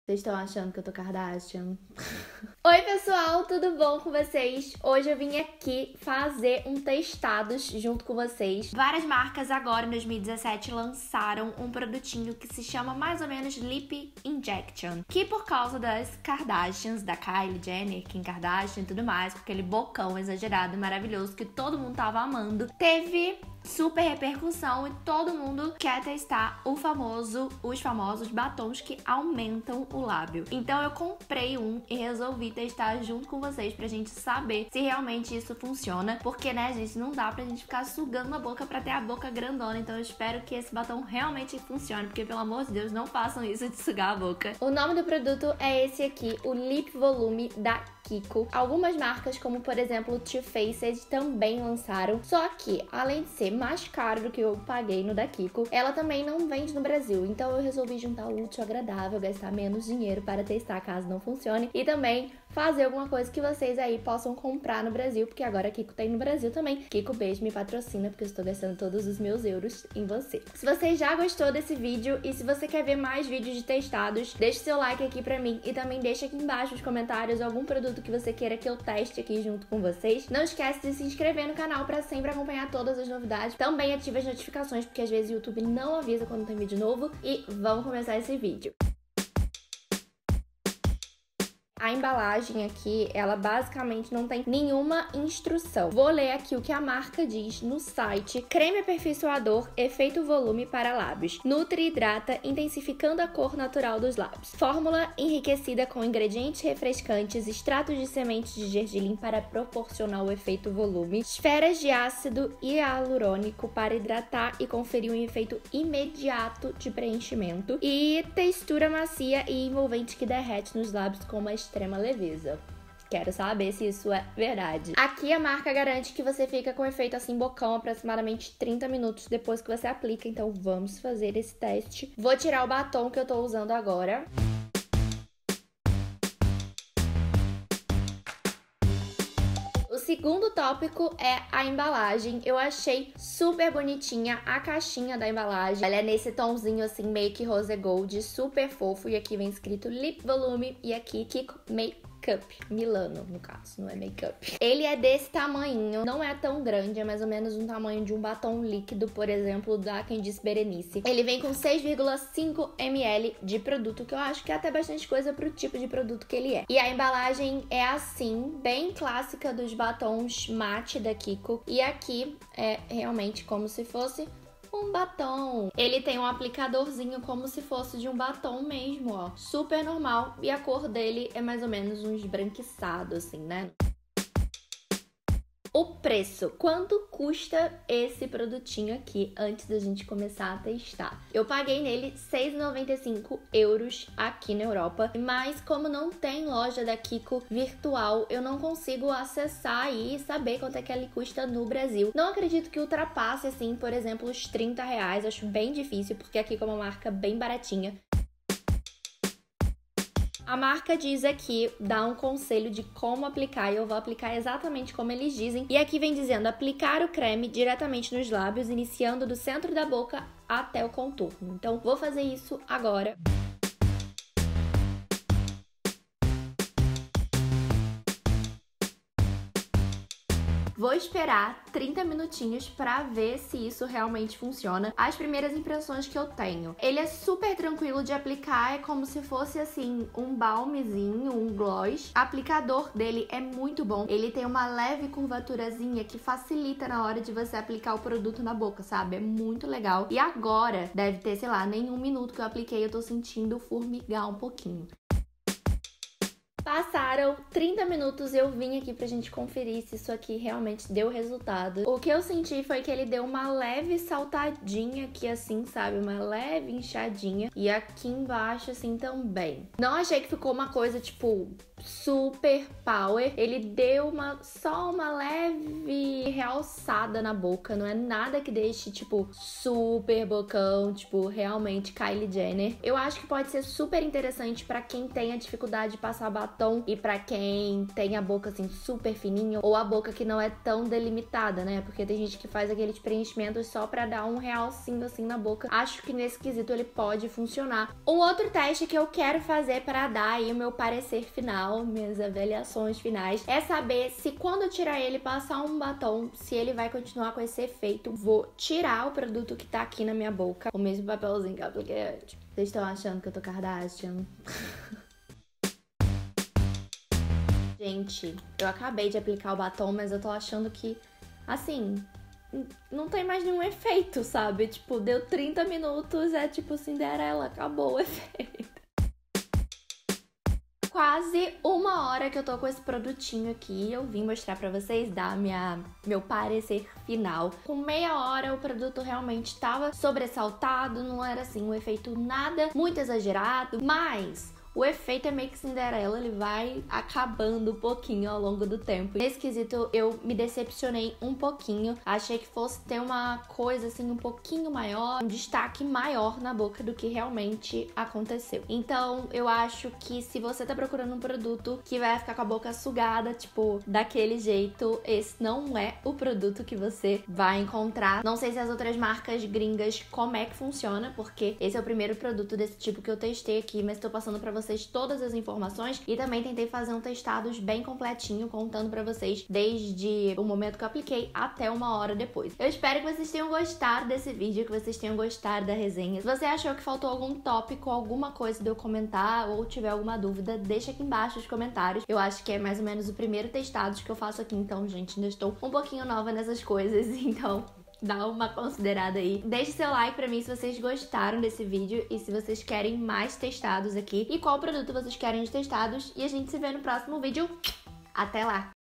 Vocês estão achando que eu tô Kardashian? Oi pessoal, tudo bom com vocês? Hoje eu vim aqui fazer um testados junto com vocês. Várias marcas agora em 2017 lançaram um produtinho que se chama mais ou menos Lip Injection, que por causa das Kardashians, da Kylie Jenner, Kim Kardashian e tudo mais, com aquele bocão exagerado e maravilhoso que todo mundo tava amando, teve super repercussão e todo mundo quer testar os famosos batons que aumentam o lábio. Então eu comprei um e resolvi testar junto com vocês pra gente saber se realmente isso funciona, porque né, gente, não dá pra gente ficar sugando a boca pra ter a boca grandona. Então eu espero que esse batom realmente funcione, porque pelo amor de Deus, não façam isso de sugar a boca. O nome do produto é esse aqui, o Lip Volume da Kiko. Algumas marcas, como por exemplo o Too Faced, também lançaram, só que além de ser mais caro do que eu paguei no da Kiko, ela também não vende no Brasil, então eu resolvi juntar o útil ao agradável, gastar menos dinheiro para testar caso não funcione e também fazer alguma coisa que vocês aí possam comprar no Brasil, porque agora a Kiko tem no Brasil também. Kiko, beijo, me patrocina, porque eu estou gastando todos os meus euros em você. Se você já gostou desse vídeo e se você quer ver mais vídeos de testados, deixe seu like aqui pra mim e também deixa aqui embaixo nos comentários algum produto que você queira que eu teste aqui junto com vocês. Não esquece de se inscrever no canal pra sempre acompanhar todas as novidades. Também ative as notificações, porque às vezes o YouTube não avisa quando tem vídeo novo. E vamos começar esse vídeo. A embalagem aqui, ela basicamente não tem nenhuma instrução. Vou ler aqui o que a marca diz no site. Creme aperfeiçoador, efeito volume para lábios. Nutre e hidrata, intensificando a cor natural dos lábios. Fórmula enriquecida com ingredientes refrescantes, extratos de sementes de gergelim para proporcionar o efeito volume. Esferas de ácido hialurônico para hidratar e conferir um efeito imediato de preenchimento. E textura macia e envolvente que derrete nos lábios com uma extrema leveza. Quero saber se isso é verdade. Aqui a marca garante que você fica com efeito assim bocão aproximadamente 30 minutos depois que você aplica, então vamos fazer esse teste. Vou tirar o batom que eu tô usando agora. O segundo tópico é a embalagem. Eu achei super bonitinha a caixinha da embalagem. Ela é nesse tomzinho assim, meio que rose gold, super fofo. E aqui vem escrito Lip Volume e aqui Kiko Makeup Milano, no caso, não é makeup. Ele é desse tamanho, não é tão grande, é mais ou menos um tamanho de um batom líquido, por exemplo, da Quem Disse Berenice. Ele vem com 6,5 ml de produto, que eu acho que é até bastante coisa pro tipo de produto que ele é. E a embalagem é assim, bem clássica dos batons mate da Kiko. E aqui é realmente como se fosse um batom. Ele tem um aplicadorzinho como se fosse de um batom mesmo, ó. Super normal. E a cor dele é mais ou menos um esbranquiçado, assim, né? O preço. Quanto custa esse produtinho aqui antes da gente começar a testar? Eu paguei nele 6,95 € aqui na Europa, mas como não tem loja da Kiko virtual, eu não consigo acessar e saber quanto é que ele custa no Brasil. Não acredito que ultrapasse, assim, por exemplo, os R$30. Acho bem difícil, porque aqui é uma marca bem baratinha. A marca diz aqui, dá um conselho de como aplicar e eu vou aplicar exatamente como eles dizem. E aqui vem dizendo, aplicar o creme diretamente nos lábios, iniciando do centro da boca até o contorno. Então, vou fazer isso agora. Vou esperar 30 minutinhos pra ver se isso realmente funciona. As primeiras impressões que eu tenho. Ele é super tranquilo de aplicar, é como se fosse assim, um balmezinho, um gloss. O aplicador dele é muito bom. Ele tem uma leve curvaturazinha que facilita na hora de você aplicar o produto na boca, sabe? É muito legal. E agora, deve ter, sei lá, nem 1 minuto que eu apliquei, eu tô sentindo formigar um pouquinho. Passaram 30 minutos e eu vim aqui pra gente conferir se isso aqui realmente deu resultado. O que eu senti foi que ele deu uma leve saltadinha aqui assim, sabe? Uma leve inchadinha. E aqui embaixo assim também. Não achei que ficou uma coisa tipo super power. Ele deu só uma leve realçada na boca. Não é nada que deixe tipo super bocão, tipo realmente Kylie Jenner. Eu acho que pode ser super interessante pra quem tem a dificuldade de passar batom batom e pra quem tem a boca assim super fininha ou a boca que não é tão delimitada, né? Porque tem gente que faz aqueles preenchimentos só pra dar um realcinho assim na boca. Acho que nesse quesito ele pode funcionar. Um outro teste que eu quero fazer pra dar aí o meu parecer final, minhas avaliações finais, é saber se quando eu tirar ele e passar um batom, se ele vai continuar com esse efeito. Vou tirar o produto que tá aqui na minha boca, o mesmo papelzinho que eu apliquei antes. Vocês estão achando que eu tô Kardashian? Gente, eu acabei de aplicar o batom, mas eu tô achando que, assim, não tem mais nenhum efeito, sabe? Tipo, deu 30 minutos, é tipo Cinderela, acabou o efeito. Quase 1 hora que eu tô com esse produtinho aqui, eu vim mostrar pra vocês, dar meu parecer final. Com meia hora o produto realmente tava sobressaltado, não era assim um efeito nada muito exagerado, mas o efeito é meio que Cinderela, ele vai acabando um pouquinho ao longo do tempo. Nesse quesito eu me decepcionei um pouquinho, achei que fosse ter uma coisa assim um pouquinho maior, um destaque maior na boca do que realmente aconteceu. Então eu acho que se você tá procurando um produto que vai ficar com a boca sugada, tipo, daquele jeito, esse não é o produto que você vai encontrar. Não sei se as outras marcas gringas como é que funciona, porque esse é o primeiro produto desse tipo que eu testei aqui, mas tô passando pra vocês todas as informações e também tentei fazer um testados bem completinho, contando pra vocês desde o momento que eu apliquei até 1 hora depois. Eu espero que vocês tenham gostado desse vídeo, que vocês tenham gostado da resenha. Se você achou que faltou algum tópico, alguma coisa de eu comentar ou tiver alguma dúvida, deixa aqui embaixo nos comentários. Eu acho que é mais ou menos o primeiro testados que eu faço aqui, então, gente, ainda estou um pouquinho nova nessas coisas, então dá uma considerada aí. Deixe seu like pra mim se vocês gostaram desse vídeo e se vocês querem mais testados aqui e qual produto vocês querem de testados. E a gente se vê no próximo vídeo. Até lá!